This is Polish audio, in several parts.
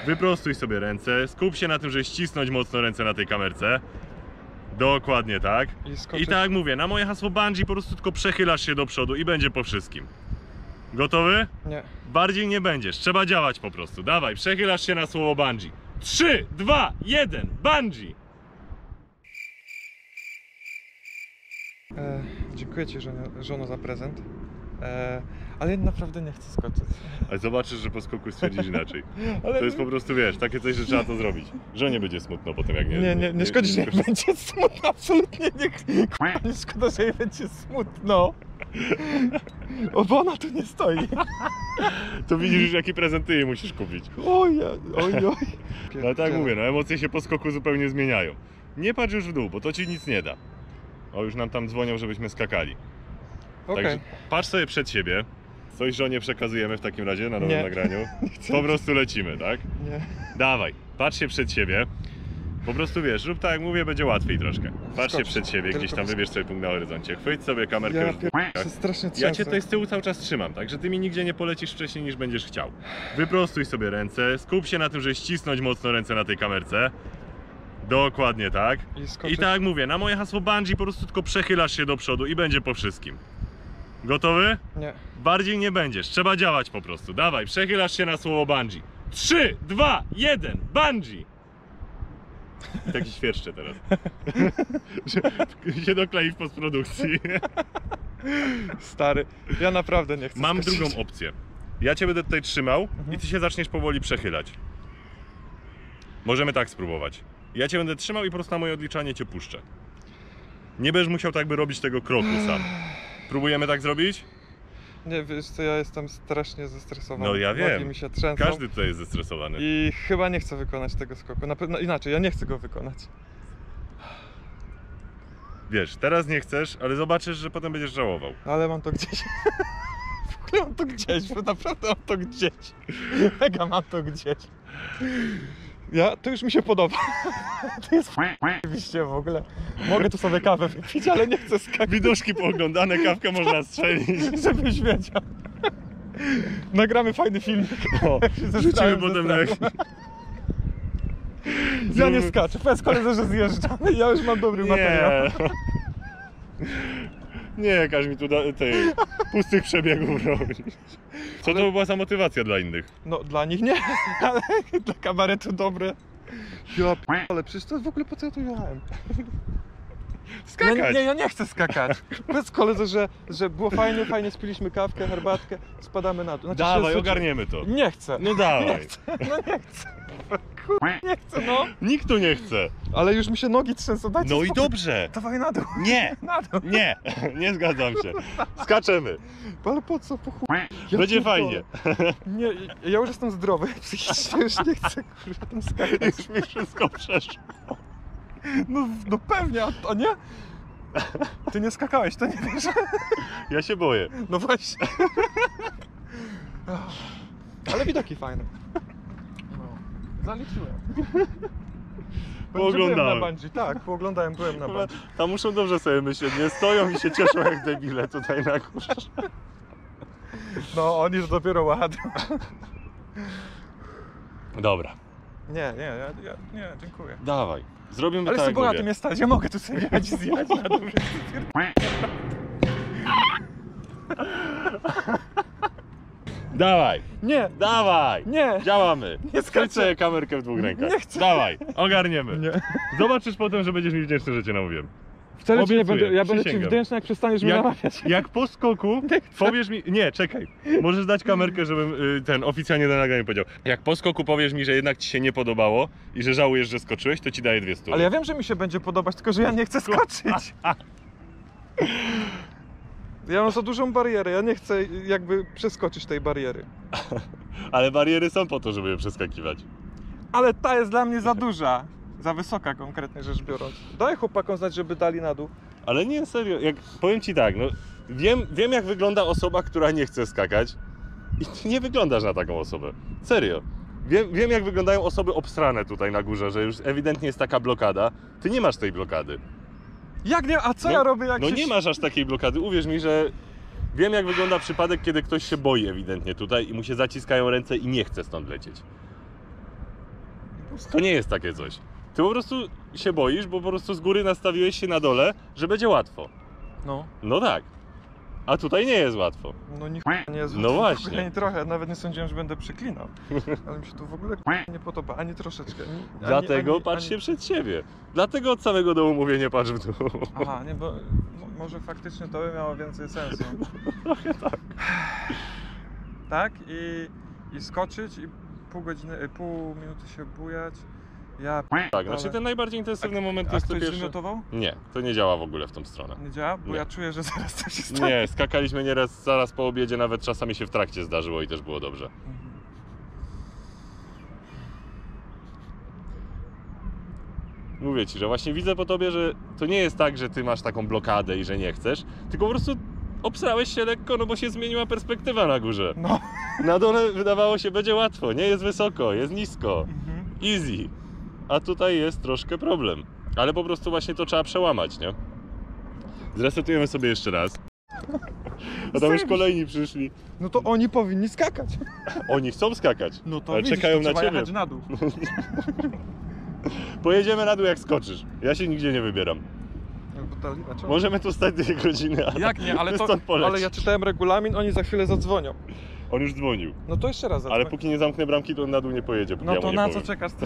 Wyprostuj sobie ręce, skup się na tym, żeby ścisnąć mocno ręce na tej kamerce. Dokładnie tak. I tak jak mówię, na moje hasło bungee po prostu tylko przechylasz się do przodu i będzie po wszystkim. Gotowy? Nie. Bardziej nie będziesz, trzeba działać po prostu. Dawaj, przechylasz się na słowo bungee. 3, 2, 1, bungee! Dziękuję ci, żono, za prezent. Ale ja naprawdę nie chcę skoczyć. Ale zobaczysz, że po skoku stwierdzisz inaczej. Ale To jest po prostu, wiesz, takie coś, że trzeba to zrobić. Żonie będzie smutno potem, jak nie szkodzi, że jej będzie smutno. Absolutnie nie szkoda, że jej będzie smutno. O, bo ona tu nie stoi. To widzisz już, jaki prezent ty jej musisz kupić. Oj. Ale tak jak mówię, no emocje się po skoku zupełnie zmieniają. Nie patrz już w dół, bo to ci nic nie da. O, już nam tam dzwonią, żebyśmy skakali. Także patrz sobie przed siebie. Coś żonie przekazujemy w takim razie na nowym nagraniu. Po prostu lecimy, tak? Nie. Dawaj, patrz się przed siebie. Po prostu wiesz, rób tak jak mówię, będzie łatwiej troszkę. Patrz się przed siebie, gdzieś tam wybierz sobie punkt na horyzoncie. Chwyć sobie kamerkę już Ja cię tutaj z tyłu cały czas trzymam, także ty mi nigdzie nie polecisz wcześniej niż będziesz chciał. Wyprostuj sobie ręce, skup się na tym, żeby ścisnąć mocno ręce na tej kamerce. Dokładnie tak. I tak jak mówię, na moje hasło bungee po prostu tylko przechylasz się do przodu i będzie po wszystkim. Gotowy? Nie. Bardziej nie będziesz, trzeba działać po prostu. Dawaj, przechylasz się na słowo bungee. 3, 2, 1, bungee! I taki świerszcze teraz. Że się doklei w postprodukcji. Stary, ja naprawdę nie chcę Mam skoczyć. drugą opcję. Ja cię będę tutaj trzymał i ty się zaczniesz powoli przechylać. Możemy tak spróbować. Ja cię będę trzymał i po prostu na moje odliczanie cię puszczę. Nie będziesz musiał tak by robić tego kroku sam. Próbujemy tak zrobić? Nie, wiesz co, ja jestem strasznie zestresowany. No ja wiem. Nogi mi się trzęsą. Każdy tutaj jest zestresowany. I chyba nie chcę wykonać tego skoku. Na pewno inaczej, ja nie chcę go wykonać. Wiesz, teraz nie chcesz, ale zobaczysz, że potem będziesz żałował. Ale mam to gdzieś. W ogóle mam to gdzieś, bo naprawdę mam to gdzieś. Mega mam to gdzieś. To już mi się podoba. To jest oczywiście w ogóle. Mogę tu sobie kawę wypić, ale nie chcę skakać. Widoczki pooglądane, kawkę można strzelić. Żebyś wiedział. Nagramy fajny filmik. O, rzucimy potem na jakiś... Ja nie skaczę, powiedz koledze, że zjeżdżam. Ja już mam dobry materiał. Nie, każ mi tu pustych przebiegów robić. Co to była za motywacja dla innych? No dla nich nie, ale dla kabaretu dobre. Ale przecież to w ogóle po co ja tu jechałem? Skakać! Ja nie chcę skakać. Powiedz koledze, że było fajnie, spiliśmy kawkę, herbatkę, spadamy na dół. Znaczy, dawaj, ogarniemy to. Nie chcę. No dawaj. Nie chcę. No nie chcę. Nie chcę, no. Nikt tu nie chce. Ale już mi się nogi trzęsą, dajcie No i spokój. dobrze. Dawaj na dół. Nie. Na dół. Nie. Nie zgadzam się. Skaczemy. Ale po co? Po chuj. Będzie fajnie. Nie, ja już jestem zdrowy. Psychicznie już nie chcę, kurwa, tam skakać. Już mi wszystko przeszło. No pewnie, a nie? Ty nie skakałeś, to nie wiesz. Ja się boję. No właśnie. Ale widoki fajne. No, zaliczyłem. Pooglądałem. Byłem na bungee, tak, pooglądałem, byłem na bungee. Tam muszą dobrze sobie myśleć, nie stoją i się cieszą jak debile tutaj na górze. No, oni już dopiero ładą. Dobra. Nie, dziękuję. Dawaj. Zrobimy Ale tak, jestem jak bogatym mówię. jest nie mogę tu sobie jechać i zjechać na dół. Dawaj. Nie, Dawaj. nie. Działamy. Nie skaczę. Skrycę kamerkę w dwóch rękach. Nie chcę. Dawaj. Ogarniemy. Nie. Zobaczysz potem, że będziesz mi wdzięczny, że cię namówiłem. Wcale ci nie Obiecuję, będę, ja będę ci przysięgam. wdzięczny, jak przestaniesz mnie namawiać. Jak po skoku powiesz mi... Nie, czekaj. Możesz dać kamerkę, żebym oficjalnie na nagraniu powiedział. Jak po skoku powiesz mi, że jednak ci się nie podobało i że żałujesz, że skoczyłeś, to ci daję 200. Ale ja wiem, że mi się będzie podobać, tylko że ja nie chcę skoczyć. Ja mam za dużą barierę, ja nie chcę jakby przeskoczyć tej bariery. Ale bariery są po to, żeby je przeskakiwać. Ale ta jest dla mnie za duża. Za wysoka konkretnie rzecz biorąc. Daj chłopakom znać, żeby dali na dół. Ale nie, serio, powiem ci tak, no wiem jak wygląda osoba, która nie chce skakać i ty nie wyglądasz na taką osobę. Serio. Wiem jak wyglądają osoby obsrane tutaj na górze, że już ewidentnie jest taka blokada. Ty nie masz tej blokady. Jak nie? A co ja robię jak No się... nie masz aż takiej blokady, uwierz mi, że wiem jak wygląda przypadek, kiedy ktoś się boi ewidentnie tutaj i mu się zaciskają ręce i nie chce stąd lecieć. To nie jest takie coś. Ty po prostu się boisz, bo po prostu z góry nastawiłeś się na dole, że będzie łatwo. No. No tak. A tutaj nie jest łatwo. No nie jest. No właśnie. Ani trochę, nawet nie sądziłem, że będę przeklinał. Ale mi się tu w ogóle nie podoba, ani troszeczkę. Dlatego patrz się przed siebie. Dlatego od samego dołu mówię, nie patrz w dół. Aha, nie, bo może faktycznie to by miało więcej sensu. Trochę tak. Tak? I skoczyć i pół minuty się bujać. Tak, znaczy ten najbardziej intensywny moment to jest to ktoś pierwsze. wymiotował? Nie, to nie działa w ogóle w tą stronę. Nie działa? Bo Nie. ja czuję, że zaraz coś się stanie. Nie, skakaliśmy nieraz zaraz po obiedzie, nawet czasami się w trakcie zdarzyło i też było dobrze. Mówię ci, że właśnie widzę po tobie, że to nie jest tak, że ty masz taką blokadę i że nie chcesz, tylko po prostu obsrałeś się lekko, no bo się zmieniła perspektywa na górze. No. Na dole wydawało się będzie łatwo, nie jest wysoko, jest nisko, easy. A tutaj jest troszkę problem. Ale po prostu właśnie to trzeba przełamać, nie? Zresetujemy sobie jeszcze raz. A tam już kolejni przyszli. No to oni powinni skakać. Oni chcą skakać, No to ale widzisz, czekają to na trzeba ciebie. jechać na dół. Pojedziemy na dół jak skoczysz. Ja się nigdzie nie wybieram. Możemy tu stać 2 godziny, a Jak nie, ale ty to, stąd polecisz. ale ja czytałem regulamin, oni za chwilę zadzwonią. On już dzwonił. No to jeszcze raz zadzwoń. Ale póki nie zamknę bramki, to on na dół nie pojedzie. No ja to mu nie na powiem. co czekasz?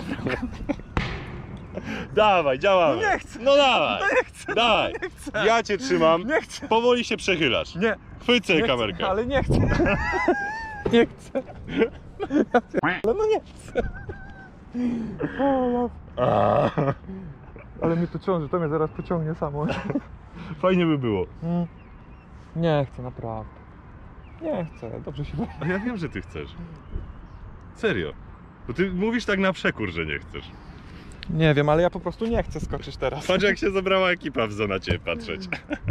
Dawaj, działamy. No nie chcę. No dawaj. Nie chcę. Dawaj. Nie chcę. Ja cię trzymam. Nie chcę. Powoli się przechylasz. Nie. Chwycę Nie kamerkę. chcę, ale nie chcę. Nie chcę. Ale no nie chcę. Ale mnie to ciąży, to mnie zaraz pociągnie samo. Fajnie by było. Nie chcę, naprawdę. Nie chcę, dobrze się boję. A ja wiem, że ty chcesz. Serio. Bo ty mówisz tak na przekór, że nie chcesz. Nie wiem, ale ja po prostu nie chcę skoczyć teraz. Patrz jak się zebrała ekipa w na ciebie patrzeć.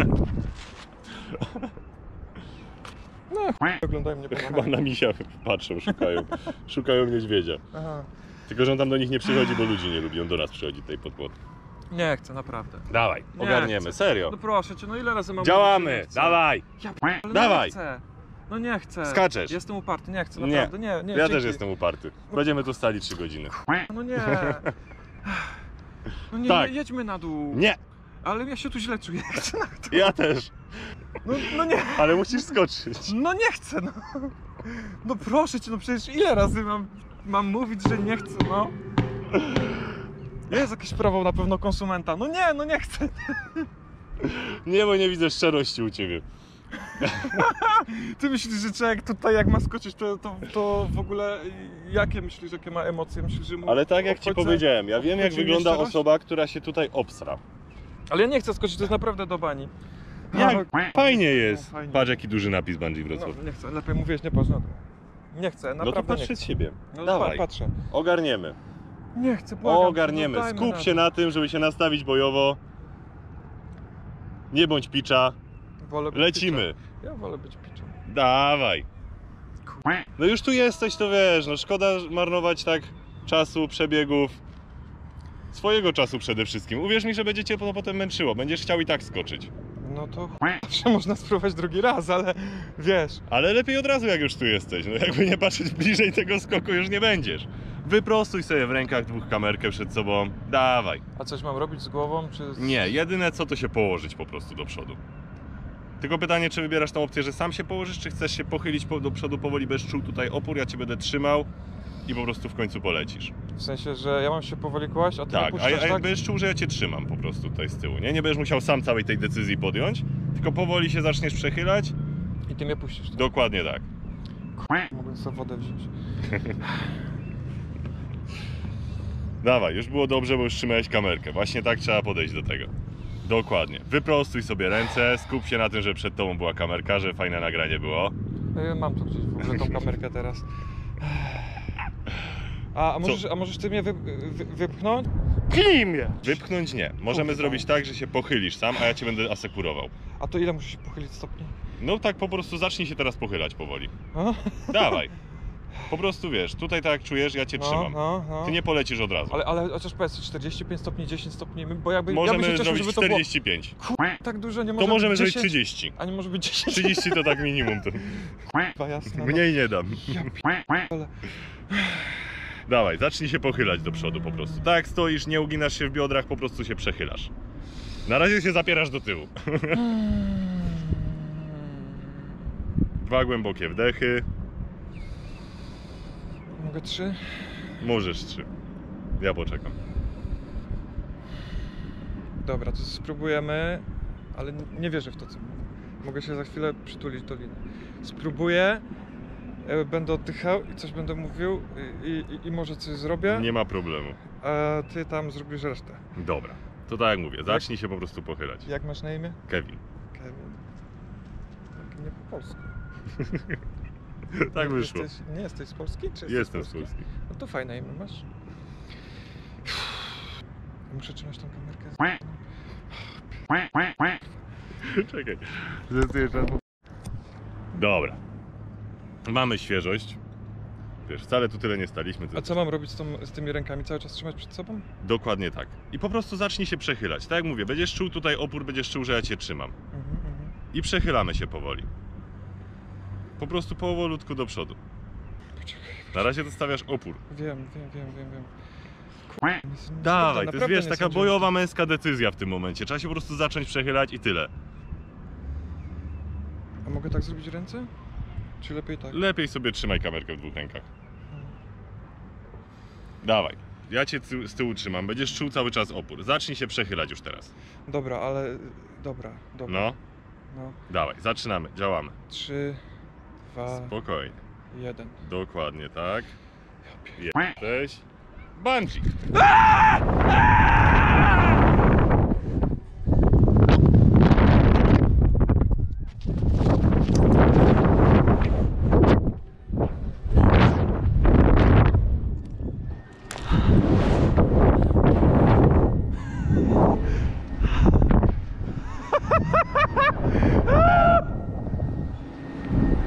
No, oglądają mnie Chyba na misia patrzą, szukają niedźwiedzia. Aha. Tylko, że on tam do nich nie przychodzi, bo ludzi nie lubi, on do nas przychodzi tutaj pod płot. Nie chcę, naprawdę. Dawaj, Nie ogarniemy, chcę. serio. No proszę cię, no ile razy mam Działamy, mówić, że nie chcę? dawaj. Ale Dawaj. nie chcę. No nie chcę. Skaczesz. Jestem uparty, nie chcę, naprawdę. Nie, nie, Ja dzięki. też jestem uparty. Będziemy tu stali 3 godziny. No nie. No nie, Tak. nie, jedźmy na dół. Nie, Ale ja się tu źle czuję. Chcę na dół. ja też. No nie. Ale musisz skoczyć. No nie chcę, no. No proszę cię, no przecież ile razy mam mówić, że nie chcę, no. Jest jakieś prawo na pewno konsumenta. No nie chcę. Nie, bo nie widzę szczerości u ciebie. Ty myślisz, że człowiek tutaj jak ma skoczyć, to w ogóle jakie myślisz, jakie ma emocje? Myślisz, że mu Ale tak jak ci obchodzi- powiedziałem, ja wiem jak obchodzi wygląda szczerość? osoba, która się tutaj obsra. Ale ja nie chcę skoczyć, to jest naprawdę do bani. Jak? Fajnie jest. Fajnie. Patrz jaki duży napis Bungee Wrocław. No, nie chcę, lepiej mówiłeś, nie patrz na to. Nie chcę, No to naprawdę patrz nie przed chcę. siebie. No, Dawaj, patrzę. ogarniemy. Nie chcę, błagam. Ogarniemy. no dajmy Skup się na tym, żeby się nastawić bojowo. Nie bądź picza. Wolę być Lecimy. piczem. Ja wolę być piczem. Dawaj. No już tu jesteś, to wiesz, no szkoda marnować tak czasu, przebiegów. Swojego czasu przede wszystkim. Uwierz mi, że będzie cię to potem męczyło. Będziesz chciał i tak skoczyć. No to zawsze można spróbować drugi raz, ale wiesz. Ale lepiej od razu jak już tu jesteś. No jakby nie patrzeć bliżej tego skoku już nie będziesz. Wyprostuj sobie w rękach 2 kamerkę przed sobą. Dawaj. A coś mam robić z głową, czy z... Nie, jedyne co to się położyć po prostu do przodu. Tylko pytanie, czy wybierasz tą opcję, że sam się położysz, czy chcesz się pochylić do przodu powoli, bez czuł tutaj opór, ja cię będę trzymał i po prostu w końcu polecisz. W sensie, że ja mam się powoli kłaść, a ty Tak, nie puszczasz, a tak? będziesz czuł, że ja cię trzymam po prostu tutaj z tyłu, nie? Nie będziesz musiał sam całej tej decyzji podjąć, tylko powoli się zaczniesz przechylać. I ty mnie puścisz. Tak? Dokładnie tak. Mogę sobie wodę wziąć. Dawaj, już było dobrze, bo już trzymałeś kamerkę. Właśnie tak trzeba podejść do tego. Dokładnie. Wyprostuj sobie ręce, skup się na tym, że przed tobą była kamerka, że fajne nagranie było. Mam tu gdzieś w ogóle tą kamerkę teraz. A możesz ty mnie wypchnąć? Pchnij mnie! Wypchnąć nie. Możemy Kurwa. zrobić tak, że się pochylisz sam, a ja cię będę asekurował. A to ile muszę się pochylić stopni? No tak po prostu zacznij się teraz pochylać powoli. A? Dawaj. Po prostu wiesz, tutaj tak jak czujesz, ja cię trzymam. No. Ty nie polecisz od razu. Ale chociaż powiedz, 45 stopni, 10 stopni, bo jakby ja Możemy bym się cieszył, zrobić żeby to było 45. tak dużo, nie To może możemy być zrobić 10, 30. a nie może być 10. 30 to tak minimum. To... Chyba jasne. Mniej nie dam. Dawaj, zacznij się pochylać do przodu po prostu. Tak jak stoisz, nie uginasz się w biodrach, po prostu się przechylasz. Na razie się zapierasz do tyłu. 2 głębokie wdechy. Mogę 3? Możesz 3. Ja poczekam. Dobra, to spróbujemy, ale nie wierzę w to, co mówię. Mogę się za chwilę przytulić do liny. Spróbuję, będę oddychał i coś będę mówił i może coś zrobię. Nie ma problemu. A ty tam zrobisz resztę. Dobra, to tak jak mówię, zacznij się po prostu pochylać. Jak masz na imię? Kevin. Kevin. Tak nie po polsku. Tak wyszło. Nie jesteś z Polski? Czy Jestem z Polski? Polski. No to fajne imię masz. Muszę trzymać tą kamerkę. Czekaj. Dobra. Mamy świeżość. Wiesz, wcale tu tyle nie staliśmy. A co mam robić z tymi rękami? Cały czas trzymać przed sobą? Dokładnie tak. I po prostu zacznij się przechylać. Tak jak mówię, będziesz czuł tutaj opór, będziesz czuł, że ja cię trzymam. I przechylamy się powoli. Po prostu powolutku do przodu. Na razie dostawiasz opór. Wiem. Dawaj, to jest, naprawdę wiesz, nie taka sądziłem, bojowa męska decyzja w tym momencie. Trzeba się po prostu zacząć przechylać i tyle. A mogę tak zrobić ręce? Czy lepiej tak? Lepiej sobie trzymaj kamerkę w 2 rękach. Dawaj. Ja cię z tyłu trzymam, będziesz czuł cały czas opór. Zacznij się przechylać już teraz. Dobra, ale... Dobra. No, dawaj, zaczynamy, działamy. 3, 2, Spokojnie. 1. Dokładnie tak. Jesteś. Bungee.